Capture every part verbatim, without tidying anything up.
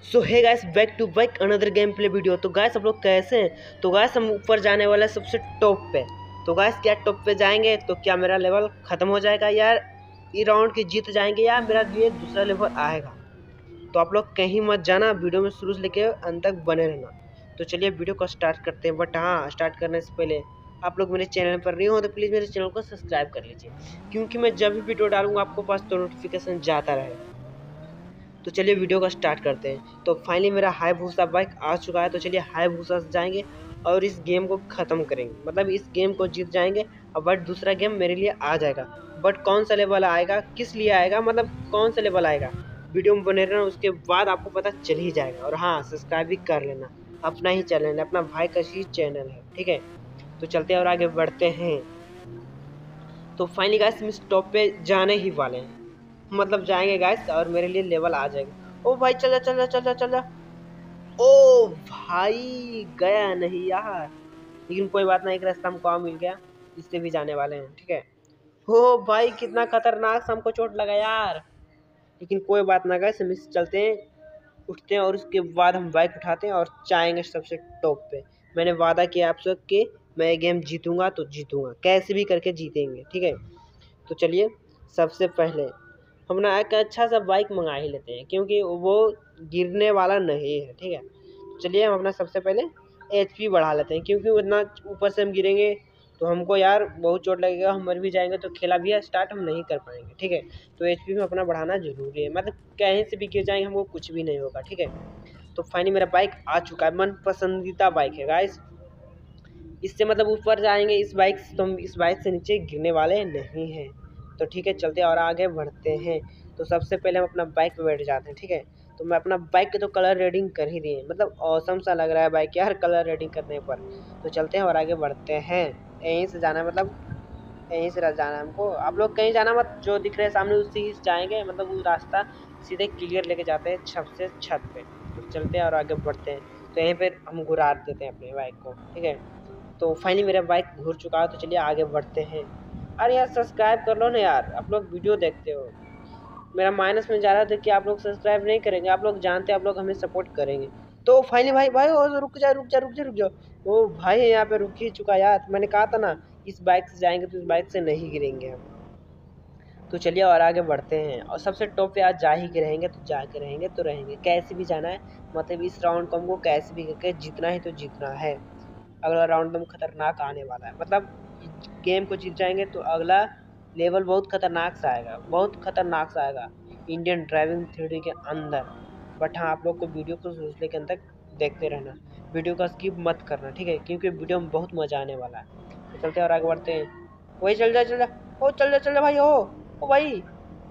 सो है guys, back to back another game play video. तो guys आप लोग कैसे हैं? तो गाइस हम ऊपर जाने वाले हैं सबसे टॉप पे। तो गाइस क्या टॉप पे जाएंगे तो क्या मेरा लेवल ख़त्म हो जाएगा यार, ये राउंड की जीत जाएंगे या मेरा ये दूसरा लेवल आएगा? तो आप लोग कहीं मत जाना, वीडियो में शुरू से लेके अंत तक बने रहना। तो चलिए वीडियो को स्टार्ट करते हैं। बट हाँ, स्टार्ट करने से पहले आप लोग मेरे चैनल पर नहीं हो तो प्लीज़ मेरे चैनल को सब्सक्राइब कर लीजिए, क्योंकि मैं जब भी वीडियो डालूंगा आपको पास तो नोटिफिकेशन जाता रहे। तो चलिए वीडियो का स्टार्ट करते हैं। तो फाइनली मेरा हायाबुसा बाइक आ चुका है। तो चलिए हायाबुसा से जाएंगे और इस गेम को ख़त्म करेंगे, मतलब इस गेम को जीत जाएंगे। और बट दूसरा गेम मेरे लिए आ जाएगा। बट कौन सा लेवल आएगा, किस लिए आएगा, मतलब कौन सा लेवल आएगा, वीडियो में बने रहना, उसके बाद आपको पता चल ही जाएगा। और हाँ, सब्सक्राइब भी कर लेना, अपना ही चैनल है, अपना भाई का ही चैनल है, ठीक है। तो चलते हैं और आगे बढ़ते हैं। तो फाइनली गाइस हम इस टॉप पे जाने ही वाले हैं, मतलब जाएंगे गाइस और मेरे लिए लेवल आ जाएगा। ओ भाई चल जा चल जा चल जा चल जा। ओ भाई गया नहीं यार, लेकिन कोई बात नहीं, एक रास्ता हमको और मिल गया, इससे भी जाने वाले हैं, ठीक है। ओ भाई कितना खतरनाक सा हमको चोट लगा यार, लेकिन कोई बात ना गाइस, हम इससे चलते हैं, उठते हैं और उसके बाद हम बाइक उठाते हैं और जाएंगे सबसे टॉप पे। मैंने वादा किया आप सब कि मैं गेम जीतूंगा तो जीतूंगा, कैसे भी करके जीतेंगे, ठीक है। तो चलिए सबसे पहले हम ना एक अच्छा सा बाइक मंगा ही लेते हैं, क्योंकि वो गिरने वाला नहीं है, ठीक है। चलिए हम अपना सबसे पहले एचपी बढ़ा लेते हैं, क्योंकि उतना ऊपर से हम गिरेंगे तो हमको यार बहुत चोट लगेगा, हम मर भी जाएंगे तो खेला भी है स्टार्ट हम नहीं कर पाएंगे, ठीक है। तो एचपी में अपना बढ़ाना जरूरी है, मतलब कहीं से भी गिर जाएंगे हमको कुछ भी नहीं होगा, ठीक है। तो फाइनली मेरा बाइक आ चुका है, मन पसंदीदा बाइक है गाइस। इससे मतलब ऊपर जाएंगे इस बाइक से, तो हम इस बाइक से नीचे गिरने वाले नहीं हैं। तो ठीक है, चलते और आगे बढ़ते हैं। तो सबसे पहले हम अपना बाइक पे बैठ जाते हैं, ठीक है। तो मैं अपना बाइक के तो कलर रेडिंग कर ही दिए, मतलब औसम सा लग रहा है बाइक यार कलर रेडिंग करने पर। तो चलते हैं और आगे बढ़ते हैं। यहीं से जाना है, मतलब यहीं से जाना है हमको। आप लोग कहीं जाना मत, जो दिख रहे हैं सामने उसी ही जाएंगे, मतलब वो रास्ता सीधे क्लियर लेके जाते हैं छत से छत पे। तो चलते हैं और आगे बढ़ते हैं। तो यहीं पर हम घुरा देते हैं अपने बाइक को, ठीक है। तो फाइनली मेरा बाइक घूर चुका है। तो चलिए आगे बढ़ते हैं। अरे यार सब्सक्राइब कर लो ना यार, आप लोग वीडियो देखते हो, मेरा माइनस में जा रहा था कि आप लोग सब्सक्राइब नहीं करेंगे। आप लोग जानते हैं आप लोग हमें सपोर्ट करेंगे। तो फाइनली भाई भाई ओ रुक जा रुक जा रुक जा रुक जा। ओ भाई यहाँ पे रुक ही चुका यार, मैंने कहा था ना इस बाइक से जाएंगे तो इस बाइक से नहीं गिरेंगे हम। तो चलिए और आगे बढ़ते हैं, और सबसे टॉप पे आज जा ही के रहेंगे, तो जा के रहेंगे तो रहेंगे, कैसे भी जाना है, मतलब इस राउंड को हमको कैसे भी करके जीतना है तो जीतना है। अगला राउंड में खतरनाक आने वाला है, मतलब गेम को जीत जाएंगे तो अगला लेवल बहुत खतरनाक सा आएगा, बहुत खतरनाक सा आएगा इंडियन ड्राइविंग थ्योरी के अंदर। बट हाँ, आप लोग को वीडियो को शुरू से लेकर तक देखते रहना, वीडियो का स्किप मत करना, ठीक है, क्योंकि वीडियो में बहुत मजा आने वाला है। तो चलते और आगे बढ़ते हैं। वही चल जा चल जा ओ चल जा चल जा भाई। ओ ओ भाई,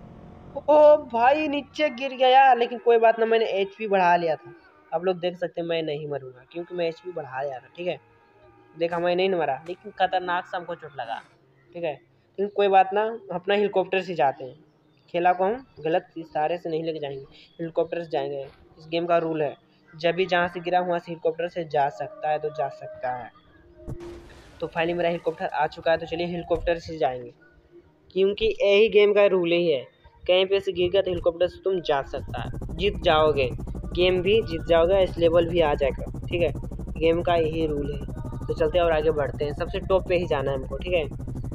ओ भाई नीचे गिर गया यार, लेकिन कोई बात ना, मैंने एचपी बढ़ा लिया था। आप लोग देख सकते हैं मैं नहीं मरूंगा, क्योंकि मैं एचपी बढ़ा लिया था, ठीक है। देखा मैं नहीं मरा, लेकिन खतरनाक सा हमको चोट लगा, ठीक है। लेकिन कोई बात ना, अपना हेलीकॉप्टर से जाते हैं, खेला को हम गलत इशारे से नहीं लेके जाएंगे, हेलीकॉप्टर से जाएंगे। इस गेम का रूल है, जब भी जहाँ से गिरा वहाँ से हेलीकॉप्टर से जा सकता है तो जा सकता है। तो फाइनली मेरा हेलीकॉप्टर आ चुका है। तो चलिए हेलीकॉप्टर से जाएंगे, क्योंकि यही गेम का रूल ही है, कहीं पे से गिर गया तो हेलीकॉप्टर से तुम जा सकता है, जीत जाओगे, गेम भी जीत जाओगे, इस लेवल भी आ जाएगा, ठीक है। गेम का यही रूल है। तो चलते और आगे बढ़ते हैं, सबसे टॉप पे ही जाना है हमको, ठीक है।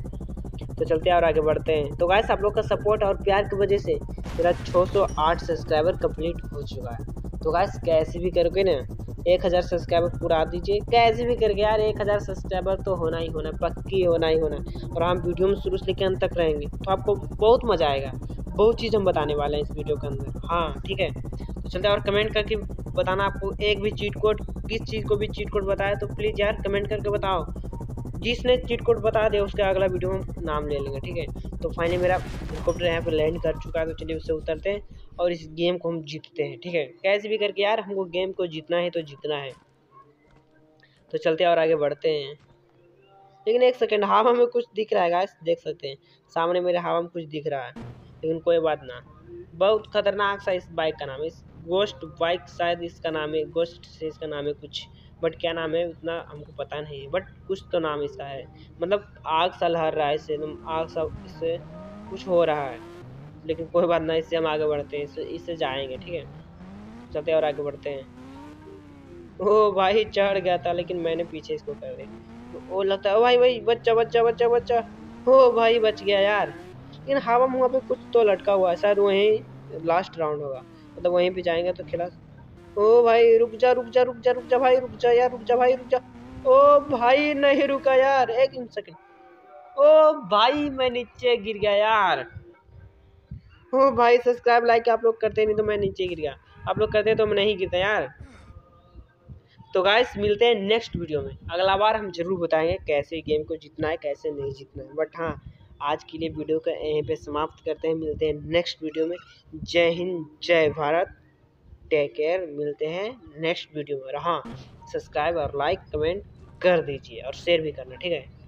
तो चलते और आगे बढ़ते हैं। तो गाइस आप लोग का सपोर्ट और प्यार की वजह से मेरा छः सौ आठ सब्सक्राइबर कंप्लीट हो चुका है। तो गाइस कैसे भी करके ना एक हज़ार सब्सक्राइबर पूरा दीजिए, कैसे भी करके यार, एक हज़ार सब्सक्राइबर तो होना ही होना, पक्की होना ही होना। और हम वीडियो में शुरू से लेकर अंत तक रहेंगे तो आपको बहुत मज़ा आएगा, बहुत चीज़ हम बताने वाले हैं इस वीडियो के अंदर, हाँ ठीक है। तो चलते और कमेंट करके बताना, आपको एक भी चीट कोड, किस चीज़ को भी चीट कोड बताया तो प्लीज़ यार कमेंट करके बताओ, जिसने चीट कोड बता दे उसका अगला वीडियो में नाम ले लेंगे, ठीक है। तो फाइनली मेरा हेलीकॉप्टर यहाँ पे लैंड कर चुका है। तो चलिए उससे उतरते हैं और इस गेम को हम जीतते हैं, ठीक है, कैसे भी करके यार हमको गेम को जीतना है तो जीतना है। तो चलते और आगे बढ़ते हैं। लेकिन एक सेकेंड, हवा में कुछ दिख रहा है गाइस, देख सकते हैं सामने मेरे हवा में कुछ दिख रहा है, लेकिन कोई बात ना, बहुत खतरनाक सा इस बाइक का नाम है, इस गोस्ट बाइक शायद इसका नाम है, गोस्ट से इसका नाम है कुछ, बट क्या नाम है उतना हमको पता नहीं है, बट कुछ तो नाम इसका है, मतलब आग सा लहर रहा है इससे, एकदम आग सा, इससे कुछ हो रहा है। लेकिन कोई बात ना, इससे हम आगे बढ़ते हैं, इससे इससे जाएंगे, ठीक है। चलते और आगे बढ़ते हैं। ओ भाई चढ़ गया था लेकिन मैंने पीछे इसको कर दिया। ओ लगता है, ओ भाई भाई बच्चा बच्चा बच्चा बच्चा। ओ भाई बच गया यार, लेकिन हवा मुआ पे कुछ तो लटका हुआ है, शायद वहीं लास्ट राउंड होगा, मतलब वहीं पे जाएंगे तो खिला। ओ भाई रुक जा रुक जा रुक जा रुक जा भाई, रुक जा यार, रुक जा भाई, रुक जा। ओ भाई नहीं रुका यार, एक सेकंड। ओ भाई मैं नीचे गिर गया यार। ओ भाई सब्सक्राइब लाइक आप लोग करते नहीं तो मैं नीचे गिर गया, आप लोग करते तो मैं नहीं गिरता यार। तो गाइस मिलते हैं नेक्स्ट वीडियो में, अगला बार हम जरूर बताएंगे कैसे गेम को जीतना है कैसे नहीं जीतना है। बट हाँ, आज के लिए वीडियो को यहीं पे समाप्त करते हैं, मिलते हैं नेक्स्ट वीडियो में। जय हिंद जय भारत, टेक केयर, मिलते हैं नेक्स्ट वीडियो में। और हाँ, सब्सक्राइब और लाइक कमेंट कर दीजिए और शेयर भी करना, ठीक है।